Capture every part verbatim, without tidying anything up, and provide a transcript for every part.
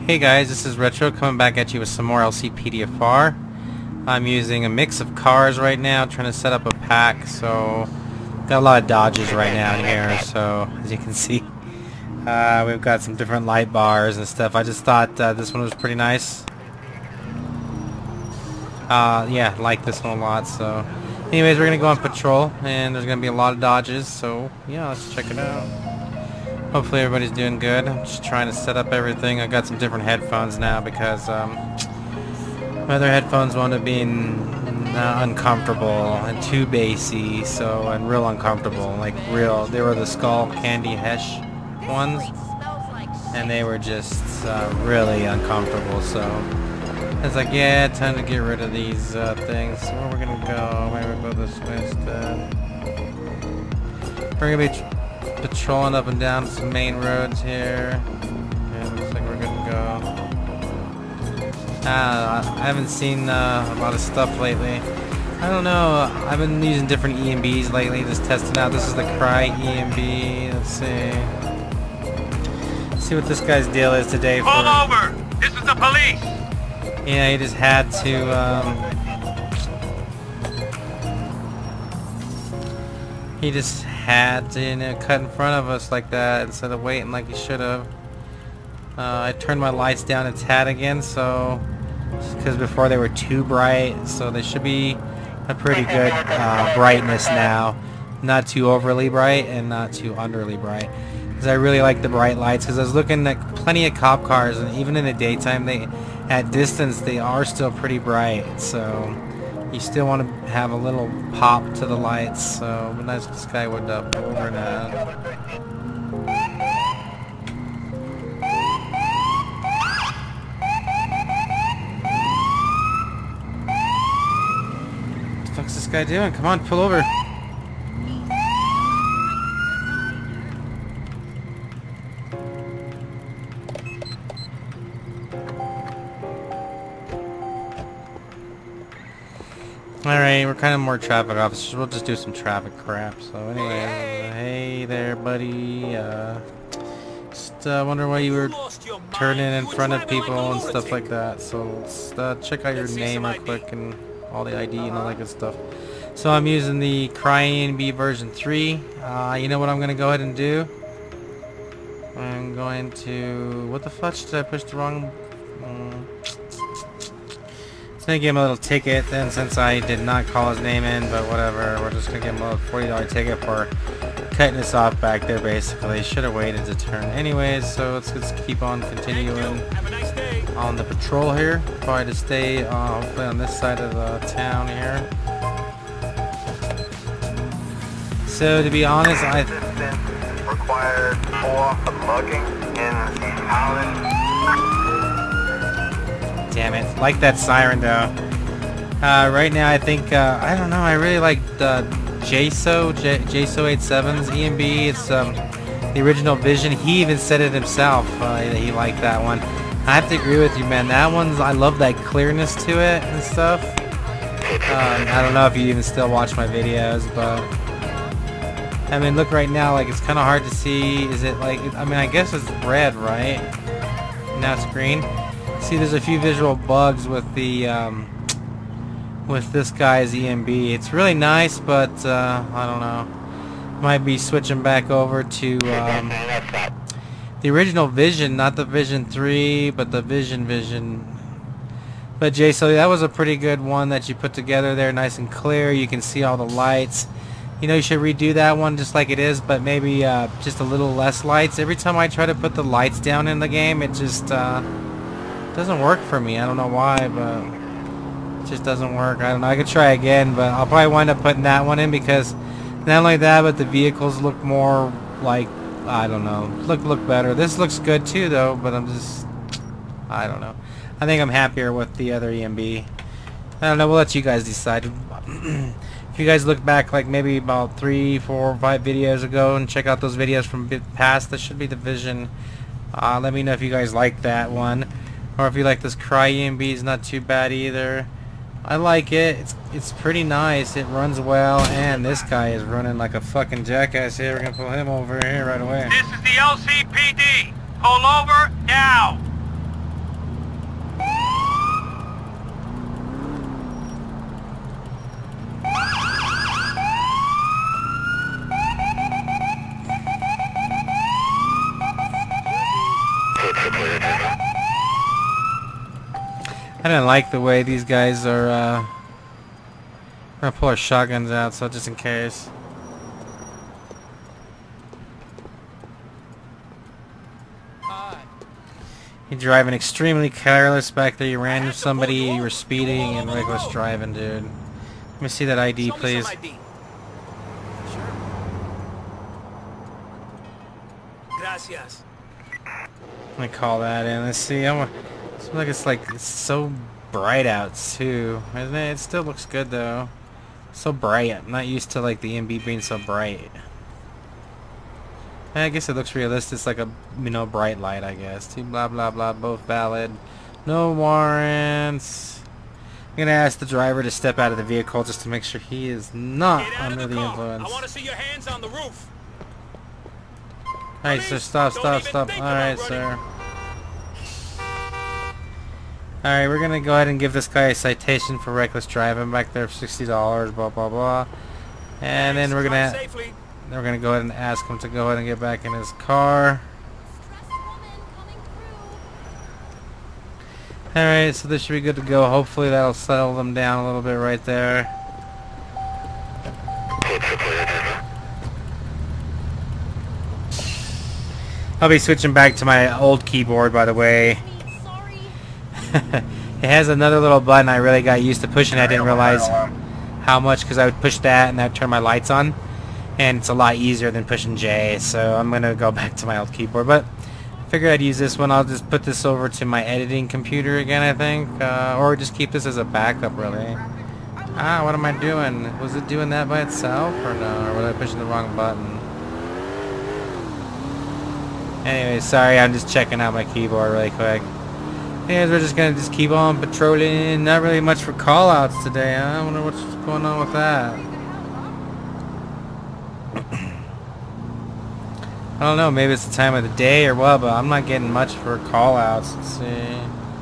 Hey guys, this is Retro coming back at you with some more L C P D F R. I'm using a mix of cars right now, trying to set up a pack, so got a lot of Dodges right now in here, so as you can see uh, we've got some different light bars and stuff. I just thought uh, this one was pretty nice. Uh, yeah, I like this one a lot. So anyways, we're gonna go on patrol and there's gonna be a lot of Dodges, so yeah, let's check it out. Hopefully everybody's doing good. I'm just trying to set up everything. I got some different headphones now because um, my other headphones wound up being uh, uncomfortable and too bassy, so and real uncomfortable. Like real, they were the Skull Candy Hesh ones, and they were just uh, really uncomfortable. So it's like, yeah, time to get rid of these uh, things. So where we're gonna go? Maybe we'll go this way instead. We're gonna be patrolling up and down some main roads here. Okay, looks like we're good to go. Uh, I haven't seen uh, a lot of stuff lately. I don't know. I've been using different E M Bs lately, just testing out. This is the CryENBv. Let's see. Let's see what this guy's deal is today. Pull for... over! This is the police! Yeah, he just had to. Um, he just had to, you know, cut in front of us like that instead of waiting like he should have. Uh, I turned my lights down a tad again, so because before they were too bright, so they should be a pretty good uh, brightness now. Not too overly bright and not too underly bright. Because I really like the bright lights. Because I was looking at plenty of cop cars, and even in the daytime, they at distance they are still pretty bright. So you still want to have a little pop to the lights, so but nice this guy would uh, pull over now. What the fuck's this guy doing? Come on, pull over. Alright, we're kind of more traffic officers. We'll just do some traffic crap. So anyway, uh, hey there, buddy. Uh, just uh, wonder why you were turning in front of people and stuff like that. So let's uh, check out your name real quick and all the I D and all that good stuff. So I'm using the CryENBv version three. Uh, you know what I'm going to go ahead and do? I'm going to... What the fudge? Did I push the wrong... Um, gonna give him a little ticket then, since I did not call his name in, but whatever. We're just gonna give him a little forty dollar ticket for cutting us off back there. Basically, should have waited to turn. Anyways, so let's just keep on continuing on the patrol here. Try to stay uh, hopefully on this side of the town here. So to be honest, I required for mugging in Holland. Damn it, like that siren though. Uh, right now I think, uh, I don't know, I really like the J S O, J S O eighty-seven's E M B. It's um, the original Vision. He even said it himself, uh, that he liked that one. I have to agree with you, man. That one's, I love that clearness to it and stuff. Um, I don't know if you even still watch my videos, but I mean, look right now, like it's kind of hard to see. Is it like, I mean, I guess it's red, right? Now it's green. See, there's a few visual bugs with the um, with this guy's E M B. It's really nice, but uh, I don't know. Might be switching back over to um, the original Vision, not the Vision three, but the Vision Vision. But Jay, so that was a pretty good one that you put together there, nice and clear. You can see all the lights. You know, you should redo that one just like it is, but maybe uh, just a little less lights. Every time I try to put the lights down in the game, it just uh, doesn't work for me. I don't know why, but it just doesn't work. I don't know. I could try again, but I'll probably wind up putting that one in because not only that, but the vehicles look more like, I don't know, look look better. This looks good too, though, but I'm just, I don't know. I think I'm happier with the other E M B. I don't know. We'll let you guys decide. If you guys look back like maybe about three, four, five videos ago and check out those videos from past, that should be the Vision. Uh, let me know if you guys like that one. Or if you like this CryENBv, it's not too bad either. I like it. It's it's pretty nice. It runs well, and this guy is running like a fucking jackass here. We're gonna pull him over here right away. This is the L C P D. Pull over now. I didn't like the way these guys are, uh... we're gonna pull our shotguns out, so just in case. You're driving extremely careless back there. You ran into somebody, you were speeding and reckless driving, dude. Let me see that I D, please. Gracias. Let me call that in. Let's see. I'm, it's like it's like it's so bright out too, isn't it? It still looks good though. So bright. I'm not used to like the E M B being so bright. I guess it looks realistic. It's like a, you know, bright light, I guess. Two blah blah blah, both valid. No warrants. I'm gonna ask the driver to step out of the vehicle just to make sure he is not under the, the influence. I want to see your hands on the roof. Alright, sir, stop, stop, stop. Alright, sir. Alright, we're gonna go ahead and give this guy a citation for reckless driving back there for sixty dollars, blah blah blah. And then we're gonna we're gonna go ahead and ask him to go ahead and get back in his car. Alright, so this should be good to go. Hopefully that'll settle them down a little bit right there. I'll be switching back to my old keyboard, by the way. It has another little button I really got used to pushing. I didn't realize how much, because I would push that and that would turn my lights on. And it's a lot easier than pushing J, so I'm going to go back to my old keyboard. But I figured I'd use this one. I'll just put this over to my editing computer again, I think. Uh, or just keep this as a backup, really. Ah, what am I doing? Was it doing that by itself, or no? Or was I pushing the wrong button? Anyway, sorry, I'm just checking out my keyboard really quick. Anyways, we're just gonna just keep on patrolling. Not really much for callouts today, huh? I wonder what's going on with that. I don't know, maybe it's the time of the day or what, but I'm not getting much for callouts. Let's see.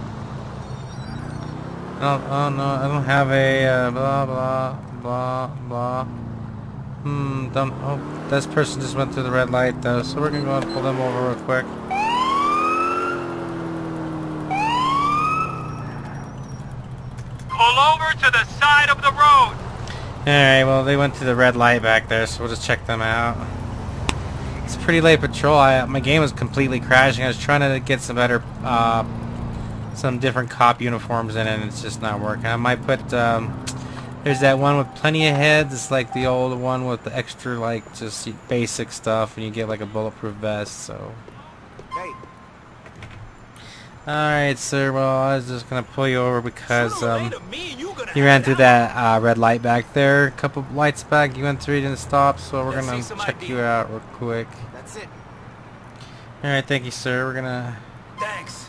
I don't, oh no, I don't have a uh, blah blah blah blah. Hmm, don't, oh, this person just went through the red light though, so we're gonna go and pull them over real quick. Pull over to the side of the road. Alright, well they went through the red light back there, so we'll just check them out. It's a pretty late patrol. I, my game was completely crashing. I was trying to get some better, uh, some different cop uniforms in it, and it's just not working. I might put, um, there's that one with plenty of heads. It's like the old one with the extra, like, just basic stuff, and you get like a bulletproof vest, so. Hey. Alright, sir, well, I was just gonna pull you over because, um, you ran through that, uh, red light back there. A couple of lights back, you went through, you didn't stop, so we're gonna check you out real quick. That's it. Alright, thank you, sir. We're gonna... Thanks.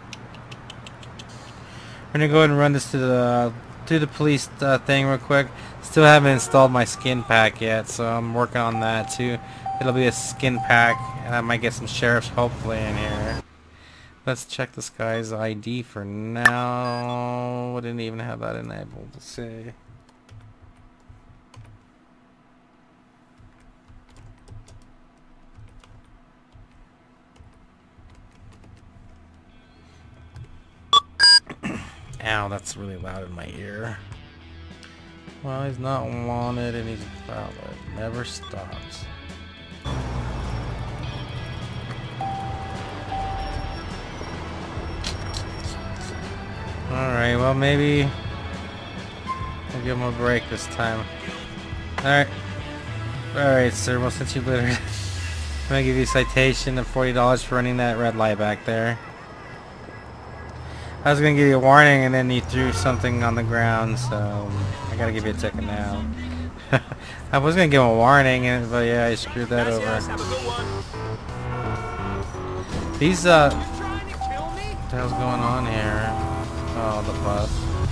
We're gonna go ahead and run this to the, to the police uh, thing real quick. Still haven't installed my skin pack yet, so I'm working on that too. It'll be a skin pack, and I might get some sheriffs hopefully in here. Let's check this guy's I D for now. I didn't even have that enabled. Let's see. Ow, that's really loud in my ear. Well, he's not wanted and he's valid. Never stops. Alright, well maybe I'll give him a break this time. Alright. Alright, sir, well since you literally I'm gonna give you a citation of forty dollars for running that red light back there. I was gonna give you a warning and then you threw something on the ground, so I gotta give you a ticket now. I was gonna give him a warning, but yeah, I screwed that over. These, uh... what the hell's going on here? Oh, the bus.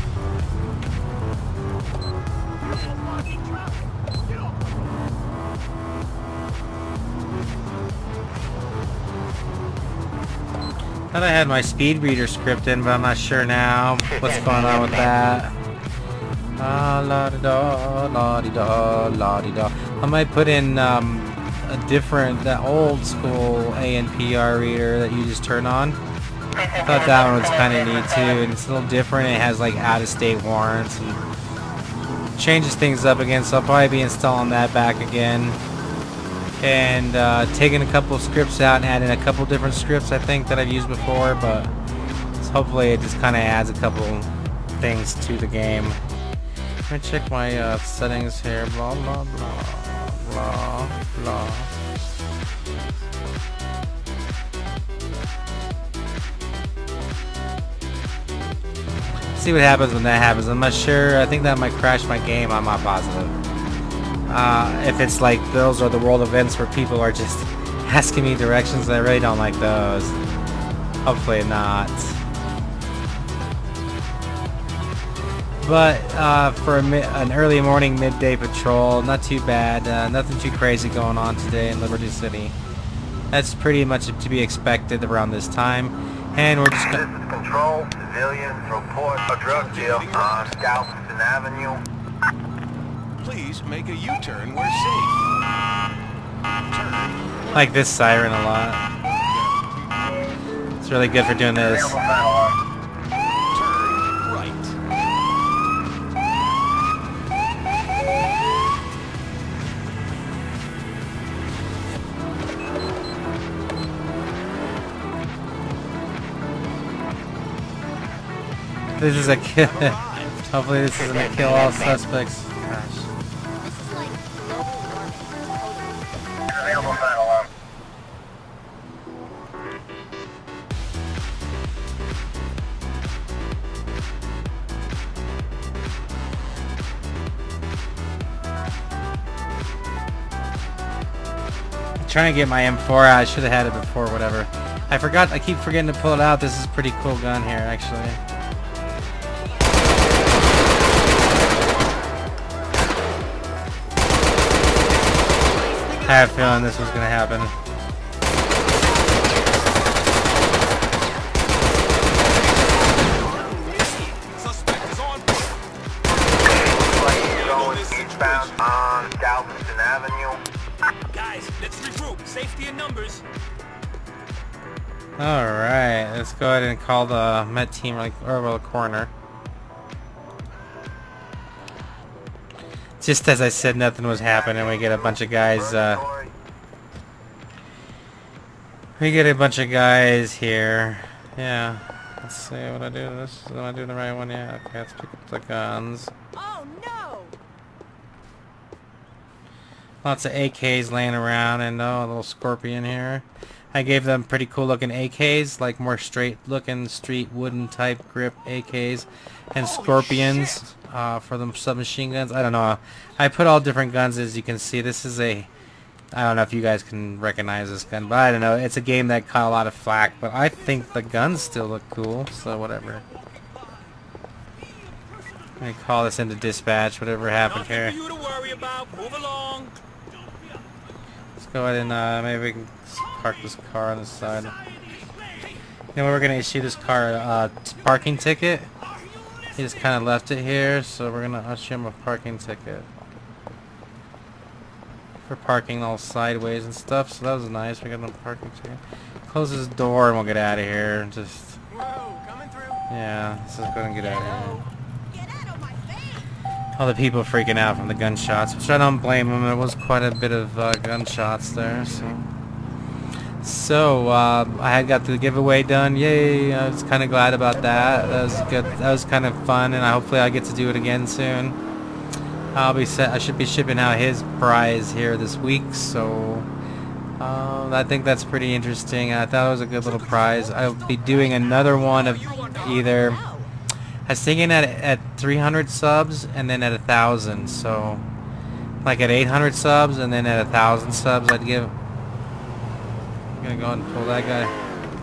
I thought I had my speed reader script in, but I'm not sure now what's going on with that. Ah, la di da, la di da, la di da. I might put in um, a different, that old school A N P R reader that you just turn on. I thought that one was kind of neat too, and it's a little different. It has like out-of-state warrants and changes things up again, so I'll probably be installing that back again. And uh, taking a couple of scripts out and adding a couple different scripts I think that I've used before, but hopefully it just kind of adds a couple things to the game. Let me check my uh, settings here. Blah blah blah blah blah. See what happens when that happens. I'm not sure. I think that might crash my game. I'm not positive. Uh, if it's like those are the world events where people are just asking me directions, I really don't like those. Hopefully not. But uh, for a mi an early morning midday patrol, not too bad. Uh, nothing too crazy going on today in Liberty City. That's pretty much to be expected around this time. And we're just gonna... This is Control. Civilians report a drug deal on Galveston Avenue. Please make a U-turn where safe. Turn. Like this siren a lot. It's really good for doing this. Turn right. This is a kill. Hopefully this isn't a kill all suspects. Gosh. I'm trying to get my M four out. I should have had it before, whatever. I forgot. I keep forgetting to pull it out. This is a pretty cool gun here, actually. I have a feeling this was going to happen. Suspect is on board. Going eastbound on Galveston Avenue. Guys, let's regroup. Safety in numbers. Alright, let's go ahead and call the Met team like over the corner. Just as I said nothing was happening, we get a bunch of guys, uh, we get a bunch of guys here. Yeah, let's see what I do. This, am I doing the right one? Yeah, okay, let's pick up the guns. Oh no! Lots of A Ks laying around, and oh, a little scorpion here. I gave them pretty cool looking A Ks, like more straight looking street wooden type grip A Ks, and scorpions uh, for the submachine guns. I don't know. I put all different guns, as you can see. This is a, I don't know if you guys can recognize this gun, but I don't know. It's a game that caught a lot of flack, but I think the guns still look cool, so whatever. Let me call this into dispatch, whatever happened Nothing here. for you to worry about. Move along. Let's go ahead and uh, maybe we can park this car on the side. You know, we're gonna issue this car a uh, parking ticket. He just kind of left it here, so we're gonna issue him a parking ticket for parking all sideways and stuff. So that was nice. We got a parking ticket. Close this door and we'll get out of here. Just yeah, let's just go and get out of here. All the people freaking out from the gunshots, which I don't blame them. There was quite a bit of uh, gunshots there, so. So uh, I had got the giveaway done. Yay! I was kind of glad about that. That was good. That was kind of fun, and I, hopefully I get to do it again soon. I'll be set. I should be shipping out his prize here this week, so uh, I think that's pretty interesting. I thought it was a good little prize. I'll be doing another one of either. I was thinking at at three hundred subs and then at a thousand. So like at eight hundred subs and then at a thousand subs, I'd give. I'm gonna go and pull that guy.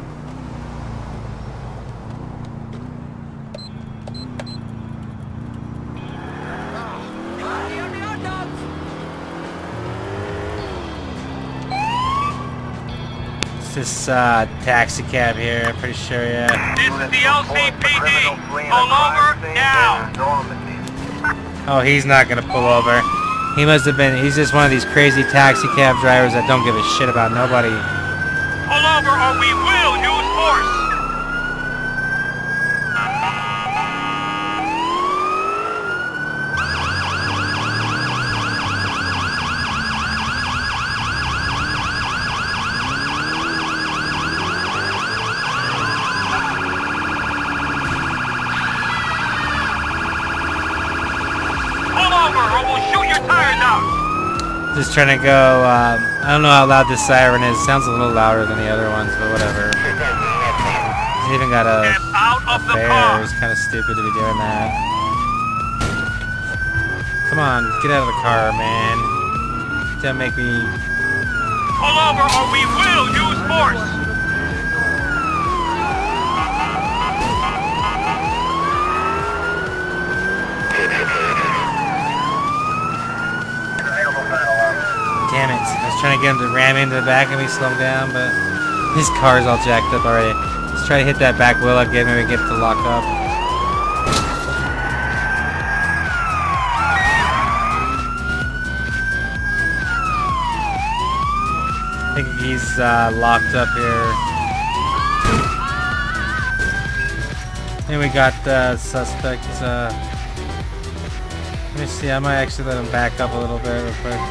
It's this uh, taxi cab here, I'm pretty sure, yeah. This is the L C P D. Pull over now. Oh, he's not gonna pull over. He must have been, he's just one of these crazy taxi cab drivers that don't give a shit about nobody. Pull over or we will use force. or we'll shoot your tires out. Just trying to go, um, I don't know how loud this siren is. Sounds a little louder than the other ones, but whatever. He's even got a, Get out a of the fare. car. It's kind of stupid to be doing that. Come on, get out of the car, man. Don't make me... Pull over or we will use force. Damn it. I was trying to get him to ram into the back of me, slow him down, but his car's all jacked up already. Let's try to hit that back wheel again, maybe get it to lock up. I think he's uh, locked up here. And we got the suspect. Uh, let me see, I might actually let him back up a little bit real quick.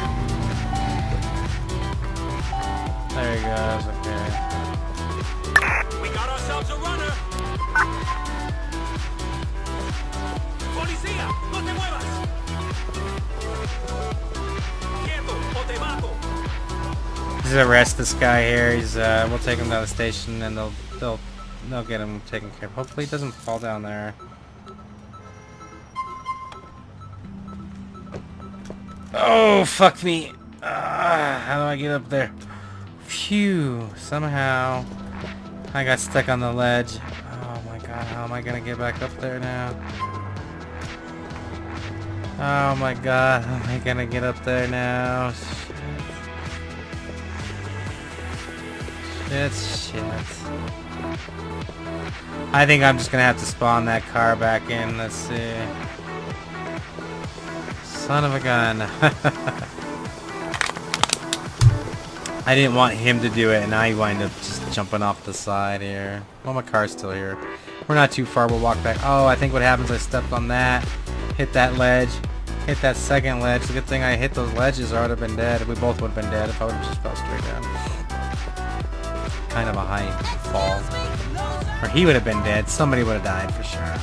There he goes, okay. We got ourselves a runner. Policía, no te muevas. Quieto, o te mato. Just arrest this guy here. He's uh, we'll take him down the station, and they'll they'll they'll get him taken care of. Hopefully, he doesn't fall down there. Oh fuck me! Uh, how do I get up there? Phew! Somehow I got stuck on the ledge. Oh my god! How am I gonna get back up there now? Oh my god! How am I gonna get up there now? Shit, shit. I think I'm just gonna have to spawn that car back in. Let's see. Son of a gun. I didn't want him to do it, and now he wind up just jumping off the side here. Well, my car's still here. We're not too far. We'll walk back. Oh, I think what happens, I stepped on that, hit that ledge, hit that second ledge. The good thing I hit those ledges, or I would have been dead. We both would have been dead if I would have just fell straight down. Kind of a high fall. Or he would have been dead. Somebody would have died for sure.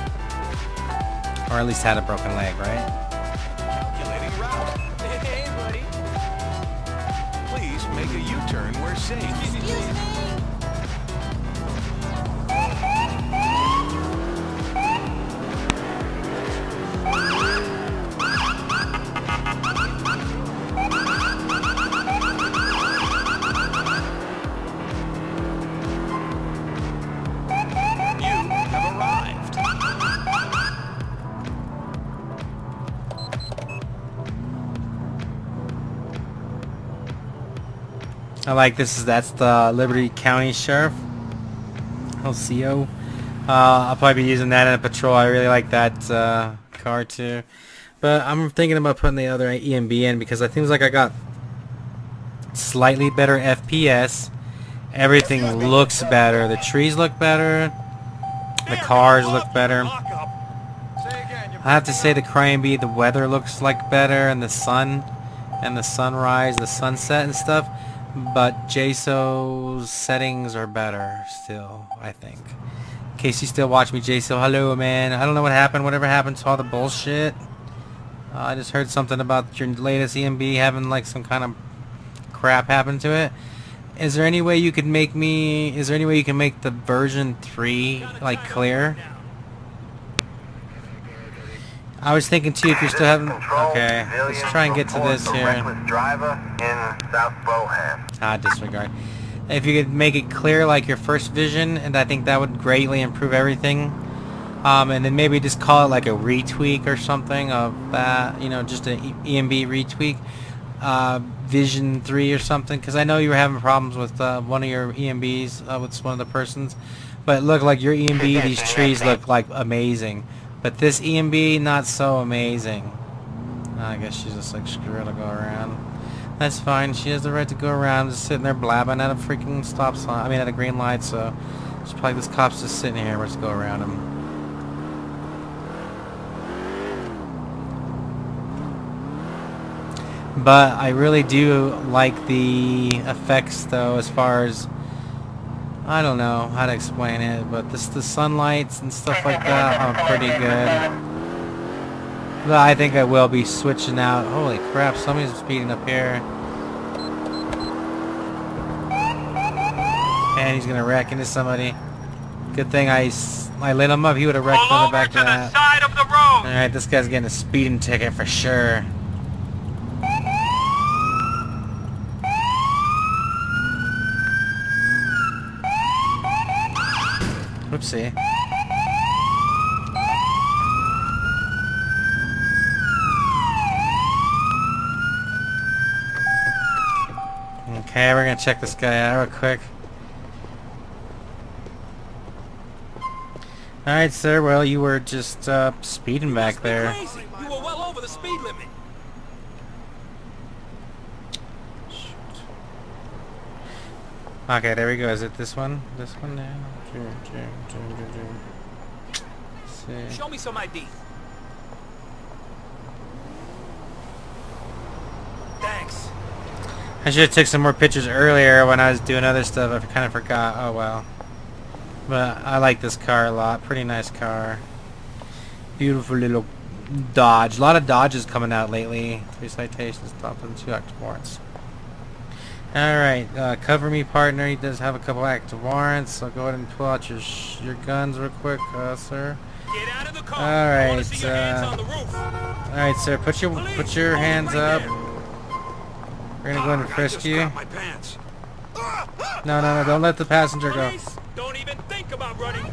Or at least had a broken leg, right? Calculating route. Hey, buddy. Please make a U-turn where safe. I like this. Is that's the Liberty County Sheriff, L C O. Uh, I'll probably be using that in a patrol. I really like that uh, car too. But I'm thinking about putting the other E M B in because I think like I got slightly better F P S. Everything looks better. The trees look better. The cars look better. I have to say the CryENBv, the weather looks like better, and the sun, and the sunrise, the sunset and stuff. But J S O's settings are better still, I think. In case you still watch me, J S O, hello man. I don't know what happened, whatever happened to all the bullshit. Uh, I just heard something about your latest E M B having like some kind of crap happen to it. Is there any way you could make me, is there any way you can make the version three like clear? I was thinking too if you're still having, okay, let's try and get to this here. Ah, disregard. If you could make it clear like your first vision, and I think that would greatly improve everything. Um, and then maybe just call it like a retweak or something of that, you know, just an E M B retweak. Uh, Vision three or something, because I know you were having problems with uh, one of your E M Bs, uh, with one of the persons. But it looked like your E M B, these trees look like amazing. But this E M B, not so amazing. I guess she's just like, screw it, I'll go around. That's fine, she has the right to go around, just sitting there blabbing at a freaking stop sign, I mean at a green light, so it's probably this cop's just sitting here, let's go around him. But I really do like the effects though, as far as, I don't know how to explain it, but this, the sunlights and stuff like that are pretty good. But I think I will be switching out. Holy crap, somebody's speeding up here. And he's gonna wreck into somebody. Good thing I, I lit him up. He would have wrecked Pull on the over back to of the that. side of the road. Alright, this guy's getting a speeding ticket for sure. Whoopsie. Okay, we're gonna check this guy out real quick. Alright, sir, well, you were just uh, speeding back there. Crazy. You were well over the speed limit. Okay, there we go. Is it this one? This one now? Let's see. Show me some I D. Thanks. I should have took some more pictures earlier when I was doing other stuff. I kind of forgot. Oh well. But I like this car a lot. Pretty nice car. Beautiful little Dodge. A lot of Dodges coming out lately. Three citations, top and two active warrants. Alright, uh, cover me, partner. He does have a couple active warrants, so go ahead and pull out your sh your guns real quick, uh, sir. Get out of the car. All right, I wanna see your hands uh, on the roof. Alright, sir, put your Police, put your hands right up. there. We're gonna go ahead and frisk you. My pants. No, no, no, don't let the passenger go. Police, don't even think about running.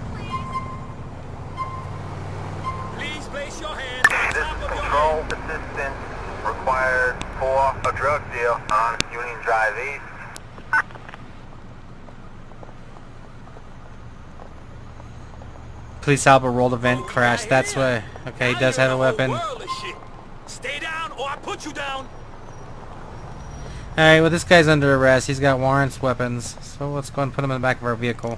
Please place your hands on This top is of your control head. assistance required for a drug deal on Union Drive East. Police Alba rolled event Oh, crash. yeah, That's yeah. why. Okay, he Now does you're have a in weapon. whole world of shit. Stay down or I put you down. Alright, well this guy's under arrest. He's got warrants, weapons. So let's go and put him in the back of our vehicle.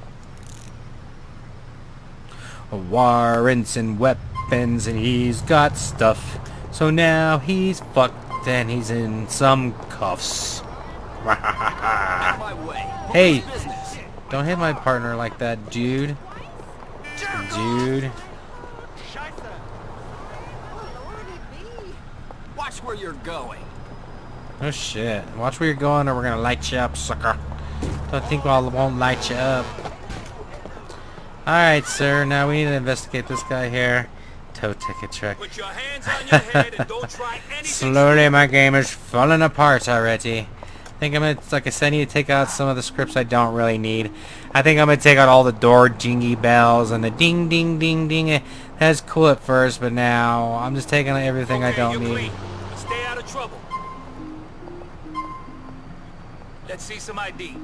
Warrants and weapons, and he's got stuff. So now he's fucked and he's in some cuffs. Out of my way. Hey, Police business. don't hit my partner like that, dude. Dude. Watch where you're going. Oh shit. Watch where you're going or we're gonna light you up, sucker. Don't think I won't light you up. Alright, sir. Now we need to investigate this guy here. Tow ticket trick. Put your hands on your head and don't try anything. Slowly my game is falling apart already. I think I'm gonna, like I said, I need to take out some of the scripts I don't really need. I think I'm gonna take out all the door jingy bells and the ding ding ding ding. That's cool at first, but now I'm just taking out everything I Okay, don't you're need. clean. Stay out of trouble. Let's see some I D.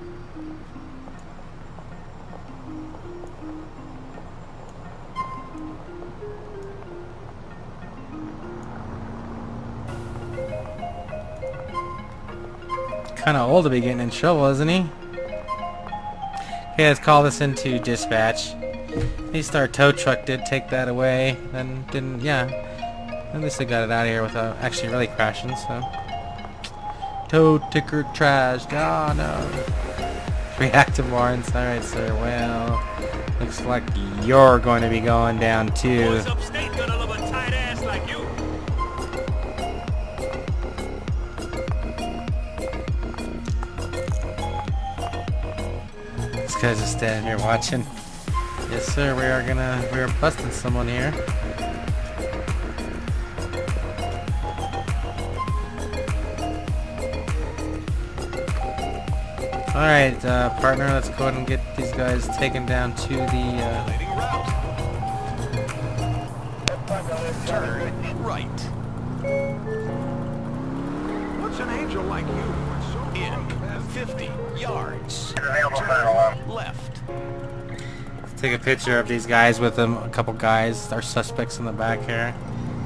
Kind of old to be getting in trouble, isn't he? Okay, let's call this into dispatch. At least our tow truck did take that away. Then didn't, yeah. At least they got it out of here without actually really crashing, so. Tow ticker trash. Oh no. Reactive warrants. Alright, sir. Well, looks like you're going to be going down too. Boys upstate gonna love a tight ass like you. This guy's just standing here watching. Yes, sir. We are gonna. We are busting someone here. All right, uh, partner. Let's go ahead and get these guys taken down to the. Uh, Leading route. Turn right. What's an angel like you? In fifty yards. Available center alarm. Left. let's take a picture of these guys with them. A couple guys, our suspects in the back here.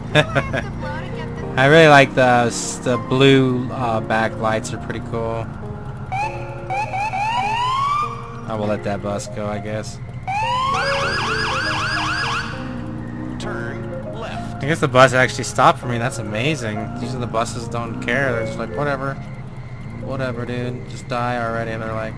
I really like the the blue uh, backlights. Are pretty cool. I will let that bus go, I guess. Turn left. I guess the bus actually stopped for me. That's amazing. Usually the buses don't care. They're just like, whatever. Whatever, dude. Just die already. And they're like...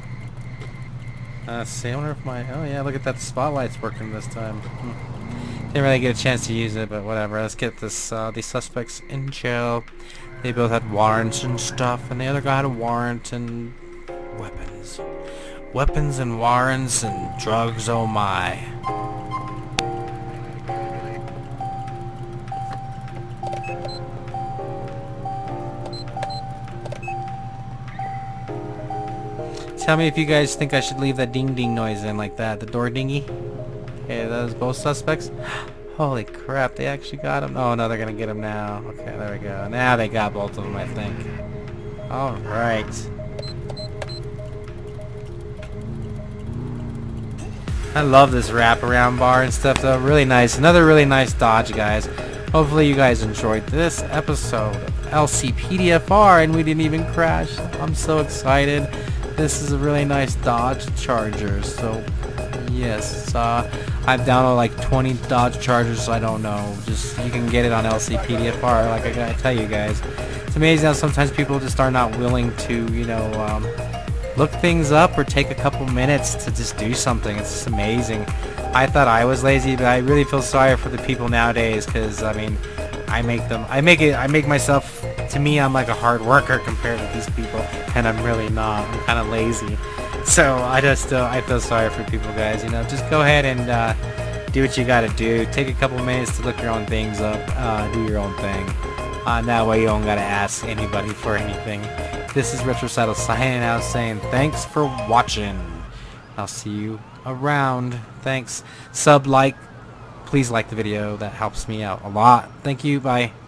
uh, let's see. I wonder if my... Oh, yeah. Look at that. The spotlight's working this time. Hmm. Didn't really get a chance to use it, but whatever. Let's get this. Uh, these suspects in jail. They both had warrants and stuff, and the other guy had a warrant and weapons. Weapons and warrants and drugs, oh my. Tell me if you guys think I should leave that ding ding noise in like that, the door dingy. Okay, those both suspects. Holy crap, they actually got him. Oh no, they're gonna get him now. Okay, there we go. Now they got both of them, I think. Alright. I love this wraparound bar and stuff though. Really nice. Another really nice dodge, guys. Hopefully you guys enjoyed this episode of L C P D F R and we didn't even crash. I'm so excited. This is a really nice Dodge Charger. So yes, uh, I've downloaded like twenty Dodge Chargers, so I don't know. Just you can get it on L C P D F R. Like I gotta tell you guys, it's amazing how sometimes people just are not willing to, you know, um, look things up or take a couple minutes to just do something. It's just amazing. I thought I was lazy, but I really feel sorry for the people nowadays, because I mean, I make them. I make it. I make myself. To me, I'm like a hard worker compared to these people, and I'm really not. I'm kind of lazy. So I just, uh, I feel sorry for people, guys. You know, just go ahead and uh, do what you gotta do. Take a couple minutes to look your own things up. Uh, do your own thing. Uh, that way you don't gotta ask anybody for anything. This is Retrocidal signing out, saying thanks for watching. I'll see you around. Thanks. Sub, like. Please like the video. That helps me out a lot. Thank you. Bye.